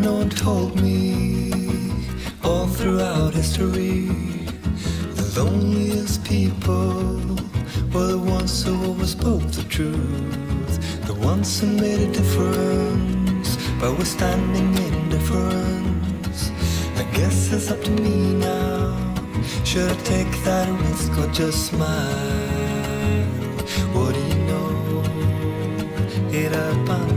no one told me all throughout history, the loneliest people were the ones who always spoke the truth, the ones who made a difference by withstanding indifference. I guess it's up to me now. Should I take that risk or just smile? What do you know? Era pan